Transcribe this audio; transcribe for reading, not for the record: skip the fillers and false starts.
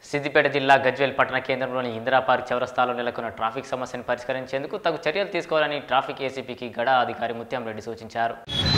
సిద్దిపేట జిల్లా గజ్వేల్ పట్టణ కేంద్రంలోని ఇందిరా పార్క్ చౌరస్తాలో నెలకొన్న ట్రాఫిక్ సమస్యను పరిష్కరించేందుకు తగు చర్యలు తీసుకోవాలని ట్రాఫిక్ ఏసీపీకి గడా అధికారి ముత్యం రెడ్డి సూచించారు.